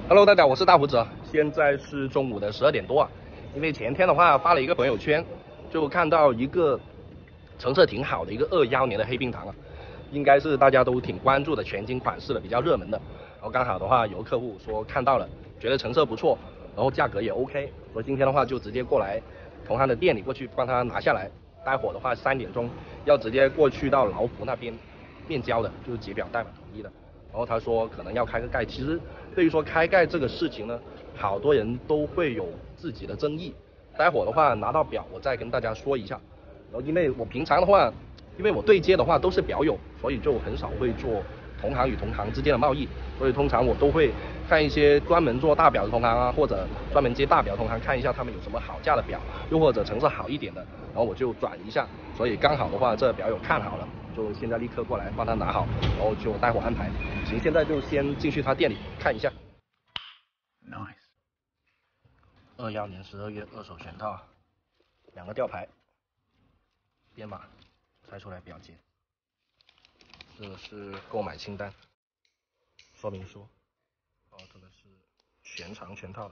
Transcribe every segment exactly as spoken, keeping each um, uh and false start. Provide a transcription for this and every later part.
Hello， 大家好，我是大胡子，现在是中午的十二点多啊。因为前天的话发了一个朋友圈，就看到一个成色挺好的一个二幺年的黑冰糖啊，应该是大家都挺关注的全新款式的，比较热门的。然后刚好的话，有个客户说看到了，觉得成色不错，然后价格也 OK， 所以今天的话就直接过来同行的店里过去帮他拿下来。待会儿的话三点钟要直接过去到劳福那边面交的，就是解表带嘛，统一的。然后他说可能要开个盖，其实对于说开盖这个事情呢，好多人都会有自己的争议。待会儿的话拿到表我再跟大家说一下。然后因为我平常的话，因为我对接的话都是表友，所以就很少会做同行与同行之间的贸易，所以通常我都会看一些专门做大表的同行啊，或者专门接大表的同行，看一下他们有什么好价的表，又或者成色好一点的，然后我就转一下。所以刚好的话，这表友看好了，就现在立刻过来帮他拿好，然后就待会安排。行，现在就先进去他店里看一下。Nice。二幺年十二月二手全套，两个吊牌，编码拆出来表节。这个是购买清单、说明书，然后这个是全长全套的，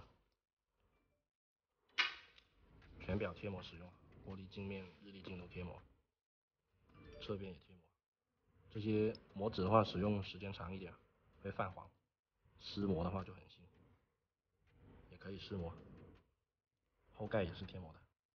全表贴膜使用，玻璃镜面、日历镜都贴膜，侧边也贴膜。这些膜纸的话，使用时间长一点会泛黄，湿膜的话就很新，也可以湿膜。后盖也是贴膜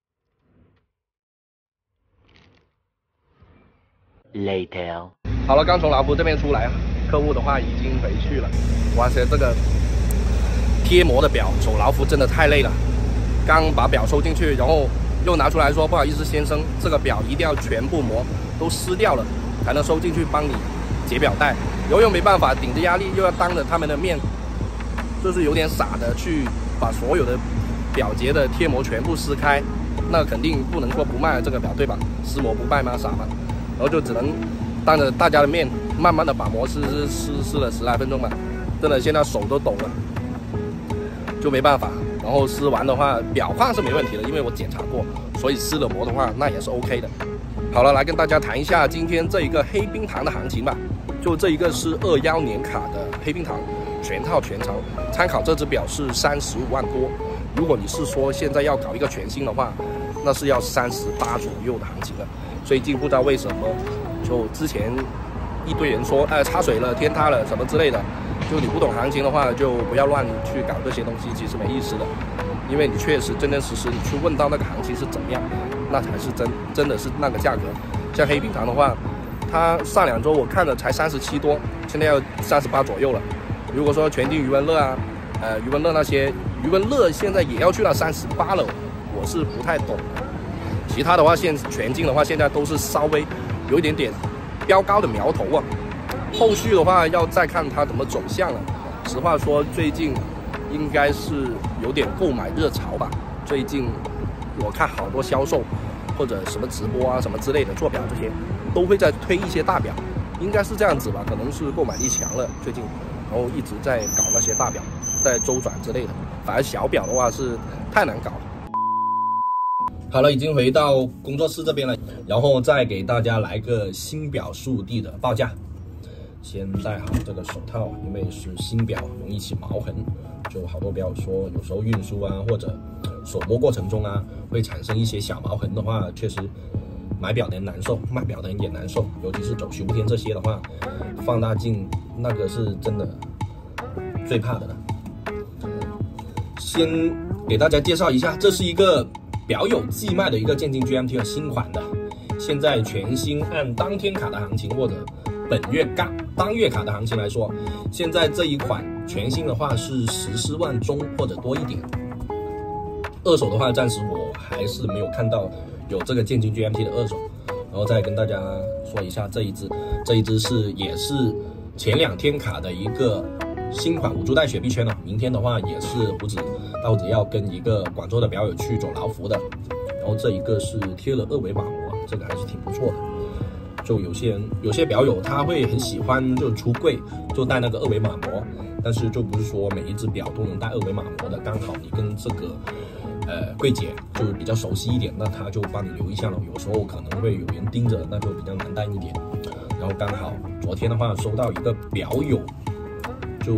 的。Later。好了，刚从劳福这边出来啊，客户的话已经回去了。哇塞，这个贴膜的表走劳福真的太累了。刚把表收进去，然后又拿出来说，不好意思先生，这个表一定要全部膜都撕掉了才能收进去帮你解表带。然后又没办法，顶着压力又要当着他们的面，就是有点傻的去把所有的表节的贴膜全部撕开，那肯定不能说不卖这个表对吧？撕膜不卖吗？傻吗？然后就只能当着大家的面，慢慢的把膜撕撕撕撕了十来分钟吧，真的现在手都抖了，就没办法。然后撕完的话，表框是没问题的，因为我检查过，所以撕了膜的话，那也是 OK 的。好了，来跟大家谈一下今天这一个黑冰糖的行情吧。就这一个是二幺年卡的黑冰糖，全套全长，参考这只表是三十五万多。如果你是说现在要搞一个全新的话，那是要三十八左右的行情了。最近不知道为什么，就之前一堆人说，哎，插水了、天塌了什么之类的，就你不懂行情的话，就不要乱去搞这些东西，其实没意思的。因为你确实真真实实你去问到那个行情是怎么样，那才是真真的是那个价格。像黑冰糖的话，它上两周我看了才三十七多，现在要三十八左右了。如果说全金余文乐啊，呃余文乐那些，余文乐现在也要去到三十八了，我是不太懂。其他的话，现全金的话，现在都是稍微有一点点飙高的苗头啊。后续的话要再看它怎么走向了。实话说，最近应该是有点购买热潮吧。最近我看好多销售或者什么直播啊什么之类的做表这些，都会在推一些大表，应该是这样子吧？可能是购买力强了最近，然后一直在搞那些大表，在周转之类的。反而小表的话是太难搞了。好了，已经回到工作室这边了，然后再给大家来个新表速递的报价。先戴好这个手套，因为是新表，容易起毛痕。就好多表说，有时候运输啊或者锁膜过程中啊，会产生一些小毛痕的话，确实买表的人难受，卖表的人也难受。尤其是走修天这些的话，放大镜那个是真的最怕的了。先给大家介绍一下，这是一个表友寄卖的一个建金 G M T 的新款的，现在全新按当天卡的行情或者本月当当月卡的行情来说，现在这一款全新的话是十四万中或者多一点。二手的话，暂时我还是没有看到有这个建金 G M T 的二手。然后再跟大家说一下这一只，这一只是也是前两天卡的一个新款五珠带雪碧圈了。明天的话也是胡子大胡子要跟一个广州的表友去走劳福的。然后这一个是贴了二维码膜，这个还是挺不错的。就有些人有些表友他会很喜欢就出柜就带那个二维码膜，但是就不是说每一只表都能带二维码膜的。刚好你跟这个呃柜姐就是比较熟悉一点，那他就帮你留一下了。有时候可能会有人盯着，那就比较难带一点。然后刚好昨天的话收到一个表友就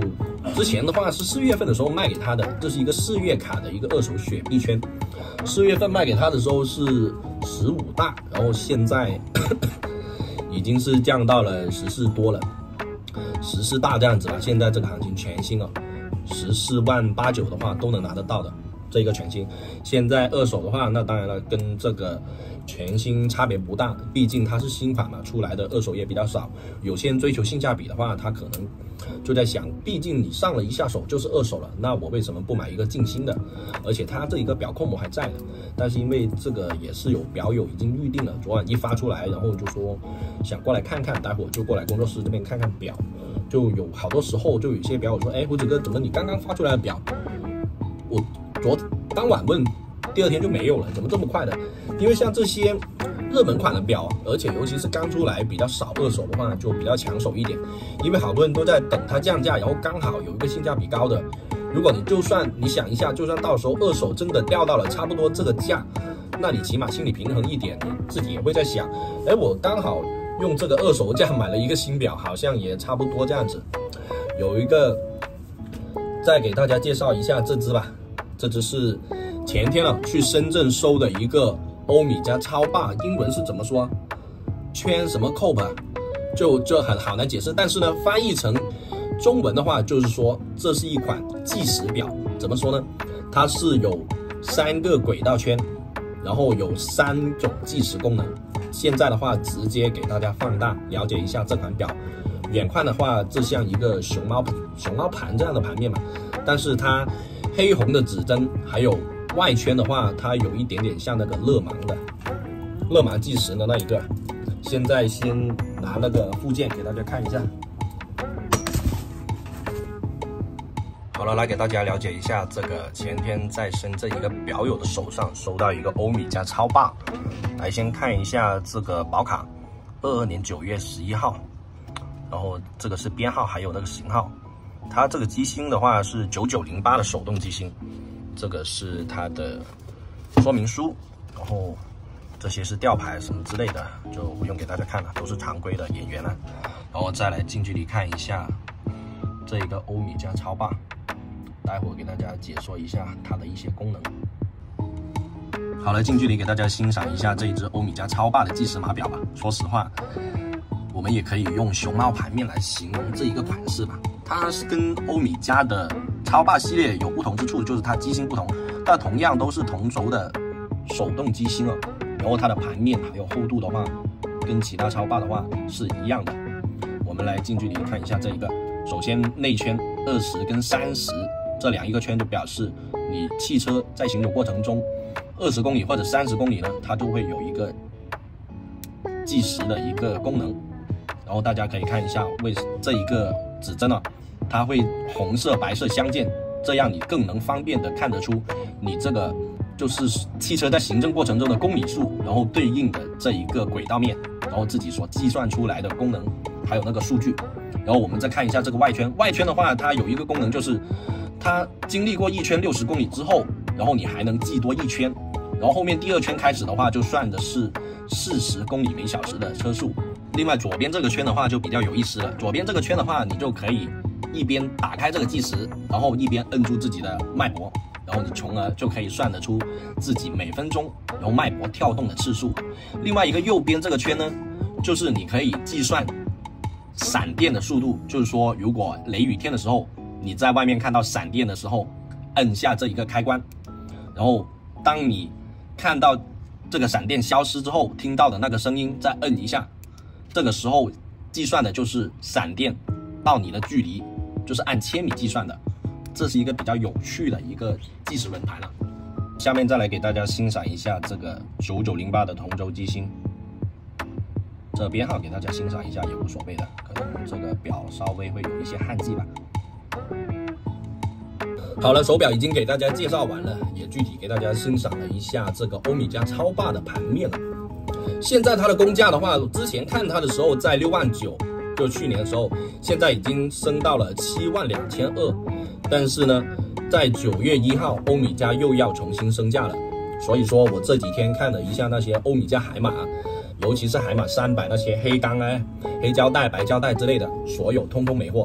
之前的话是四月份的时候卖给他的，这是一个四月卡的一个二手雪碧圈。四月份卖给他的时候是十五大，然后现在已经是降到了十四多了，十四大这样子了。现在这个行情全新啊，十四万八九的话都能拿得到的。这个全新，现在二手的话，那当然了，跟这个全新差别不大，毕竟它是新款嘛，出来的二手也比较少。有些人追求性价比的话，他可能就在想，毕竟你上了一下手就是二手了，那我为什么不买一个净新的？而且它这一个表控膜还在的，但是因为这个也是有表友已经预定了，昨晚一发出来，然后就说想过来看看，待会儿就过来工作室这边看看表。就有好多时候，就有些表友说，哎，胡子哥，怎么你刚刚发出来的表，我昨当晚问，第二天就没有了，怎么这么快的？因为像这些热门款的表，而且尤其是刚出来比较少二手的话，就比较抢手一点。因为好多人都在等它降价，然后刚好有一个性价比高的。如果你就算你想一下，就算到时候二手真的掉到了差不多这个价，那你起码心理平衡一点，你自己也会在想，哎，我刚好用这个二手价买了一个新表，好像也差不多这样子。有一个，再给大家介绍一下这只吧。这只是前天啊去深圳收的一个欧米茄超霸，英文是怎么说？圈什么扣吧，就就很好难解释。但是呢，翻译成中文的话，就是说这是一款计时表。怎么说呢？它是有三个轨道圈，然后有三种计时功能。现在的话，直接给大家放大了解一下这款表。远看的话，这像一个熊猫熊猫盘这样的盘面嘛，但是它黑红的指针，还有外圈的话，它有一点点像那个勒芒的勒芒计时的那一个。现在先拿那个附件给大家看一下。好了，来给大家了解一下这个前天在深圳一个表友的手上收到一个欧米茄超霸。来先看一下这个保卡，二二年九月十一号，然后这个是编号，还有那个型号。它这个机芯的话是九九零八的手动机芯，这个是它的说明书，然后这些是吊牌什么之类的，就不用给大家看了，都是常规的演员了。然后再来近距离看一下这一个欧米茄超霸，待会儿给大家解说一下它的一些功能。好了，近距离给大家欣赏一下这一只欧米茄超霸的计时码表吧。说实话，我们也可以用熊猫盘面来形容这一个款式吧。它是跟欧米茄的超霸系列有不同之处，就是它机芯不同，但同样都是同轴的手动机芯哦。然后它的盘面还有厚度的话，跟其他超霸的话是一样的。我们来近距离看一下这一个。首先内圈二十跟三十这两一个圈就表示你汽车在行走过程中二十公里或者三十公里呢，它就会有一个计时的一个功能。然后大家可以看一下，为这一个指针啊，它会红色白色相间，这样你更能方便的看得出你这个就是汽车在行政过程中的公里数，然后对应的这一个轨道面，然后自己所计算出来的功能，还有那个数据。然后我们再看一下这个外圈，外圈的话，它有一个功能就是，它经历过一圈六十公里之后，然后你还能记多一圈，然后后面第二圈开始的话，就算的是四十公里每小时的车速。另外左边这个圈的话就比较有意思了，左边这个圈的话，你就可以一边打开这个计时，然后一边摁住自己的脉搏，然后你从而就可以算得出自己每分钟然后脉搏跳动的次数。另外一个右边这个圈呢，就是你可以计算闪电的速度，就是说如果雷雨天的时候，你在外面看到闪电的时候，摁下这一个开关，然后当你看到这个闪电消失之后，听到的那个声音再摁一下，这个时候计算的就是闪电到你的距离，就是按千米计算的。这是一个比较有趣的一个计时轮盘了。下面再来给大家欣赏一下这个九九零八的同轴机芯，这编号给大家欣赏一下也无所谓的，可能这个表稍微会有一些汗迹吧。好了，手表已经给大家介绍完了，也具体给大家欣赏了一下这个欧米茄超霸的盘面了。现在它的公价的话，之前看它的时候在六万九，就去年的时候，现在已经升到了七万两千二。但是呢，在九月一号，欧米茄又要重新升价了。所以说我这几天看了一下那些欧米茄海马，尤其是海马三百那些黑钢啊、黑胶带、白胶带之类的，所有通通没货。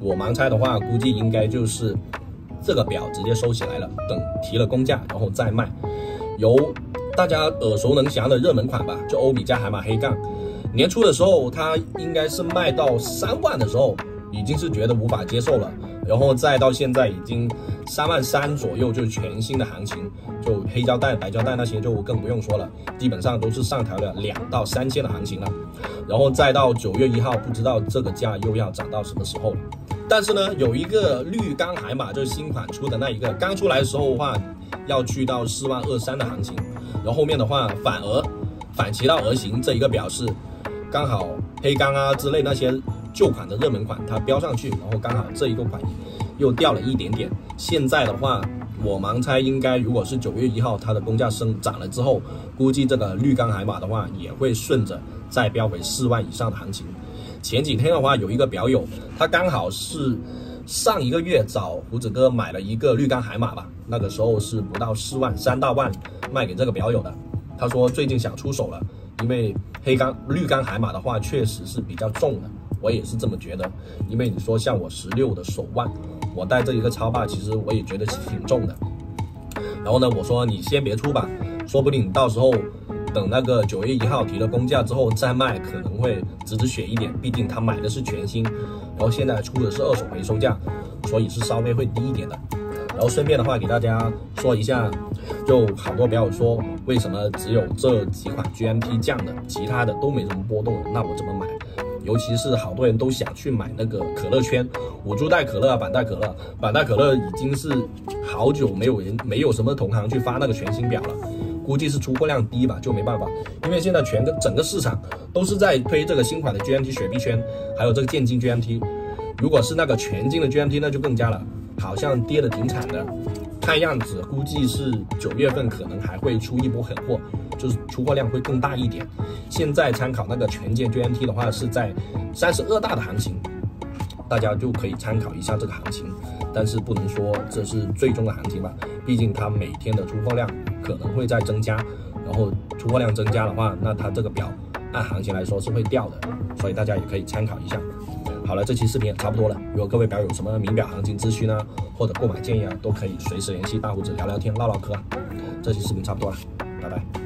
我盲猜的话，估计应该就是这个表直接收起来了，等提了公价然后再卖。由大家耳熟能详的热门款吧，就欧米茄海马黑杠。年初的时候，它应该是卖到三万的时候，已经是觉得无法接受了，然后再到现在已经三万三左右，就全新的行情，就黑胶带、白胶带那些就更不用说了，基本上都是上调了两到三千的行情了。然后再到九月一号，不知道这个价又要涨到什么时候了。但是呢，有一个绿钢海马，就是新款出的那一个，刚出来的时候的话，要去到四万二三的行情，然后后面的话反而反其道而行，这一个表示刚好黑钢啊之类那些旧款的热门款它标上去，然后刚好这一个款又掉了一点点。现在的话，我盲猜应该如果是九月一号它的公价升涨了之后，估计这个绿钢海马的话也会顺着再标回四万以上的行情。前几天的话，有一个表友，他刚好是上一个月找胡子哥买了一个绿钢海马吧，那个时候是不到四万，三大万卖给这个表友的。他说最近想出手了，因为黑钢绿钢海马的话确实是比较重的，我也是这么觉得。因为你说像我十六的手腕，我带这一个超霸，其实我也觉得挺重的。然后呢，我说你先别出吧，说不定到时候等那个九月一号提了公价之后再卖，可能会止止血一点，毕竟他买的是全新，然后现在出的是二手回收价，所以是稍微会低一点的。然后顺便的话给大家说一下，就好多表友说为什么只有这几款 G M T 降的，其他的都没什么波动的，那我怎么买？尤其是好多人都想去买那个可乐圈，五铢带可乐啊，板带可乐，板带可乐已经是好久没有人没有什么同行去发那个全新表了。估计是出货量低吧，就没办法，因为现在全个整个市场都是在推这个新款的 G M T 雪碧圈，还有这个渐进 G M T。如果是那个全金的 G M T， 那就更加了，好像跌得挺惨的。看样子估计是九月份可能还会出一波狠货，就是出货量会更大一点。现在参考那个全件 G M T 的话，是在三十二大的行情，大家就可以参考一下这个行情，但是不能说这是最终的行情吧，毕竟它每天的出货量可能会在增加，然后出货量增加的话，那它这个表按行情来说是会掉的，所以大家也可以参考一下。好了，这期视频也差不多了，如果各位表有什么名表行情资讯啊，或者购买建议啊，都可以随时联系大胡子聊聊天唠唠嗑啊。这期视频差不多了，拜拜。